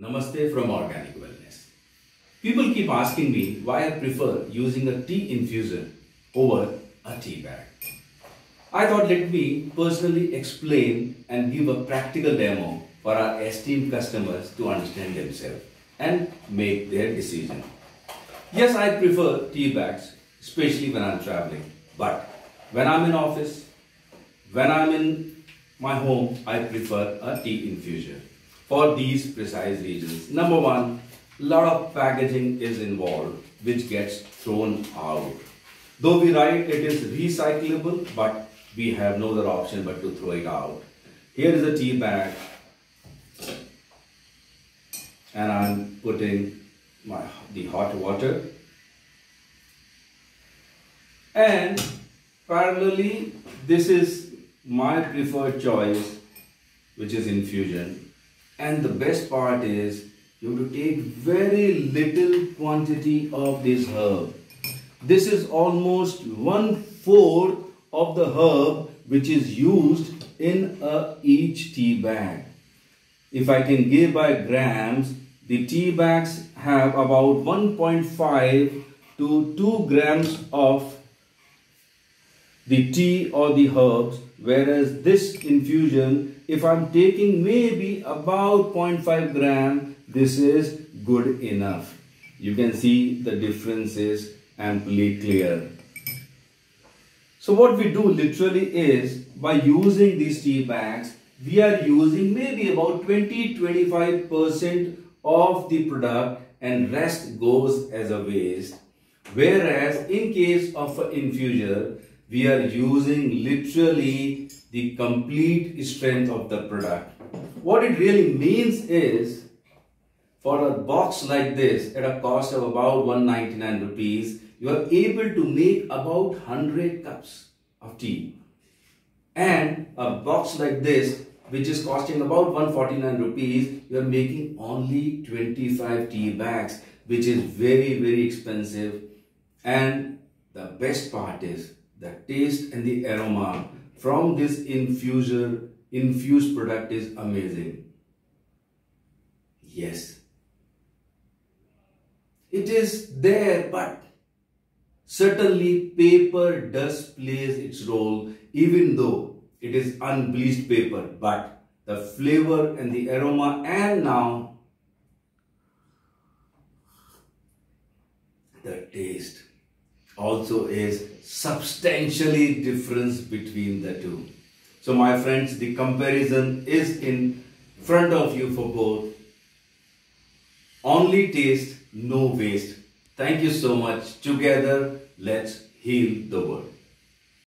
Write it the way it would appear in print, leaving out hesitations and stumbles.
Namaste from Organic Wellness. People keep asking me why I prefer using a tea infuser over a tea bag. I thought let me personally explain and give a practical demo for our esteemed customers to understand themselves and make their decision. Yes, I prefer tea bags, especially when I'm traveling. But when I'm in office, when I'm in my home, I prefer a tea infuser for these precise reasons. Number one, a lot of packaging is involved which gets thrown out. Though we write it is recyclable, but we have no other option but to throw it out. Here is a tea bag and I'm putting the hot water, and parallelly this is my preferred choice, which is infusion. And the best part is you have to take very little quantity of this herb. This is almost 1/4 of the herb which is used in each tea bag. If I can give by grams, the tea bags have about 1.5 to 2 grams of the tea or the herbs, whereas this infusion, if I'm taking maybe about 0.5 gram, this is good enough. You can see the difference is amply clear. So what we do literally is, by using these tea bags, we are using maybe about 20-25% of the product and rest goes as a waste. Whereas in case of an infuser, we are using literally the complete strength of the product. What it really means is, for a box like this at a cost of about 199 rupees, you are able to make about 100 cups of tea. And a box like this, which is costing about 149 rupees, you are making only 25 tea bags, which is very expensive. And the best part is, the taste and the aroma from this infused product is amazing. Yes, it is there, but certainly paper does plays its role, even though it is unbleached paper, but the flavor and the aroma and now the taste also is substantially difference between the two. So my friends, the comparison is in front of you for both. Only taste, no waste. Thank you so much. Together, let's heal the world.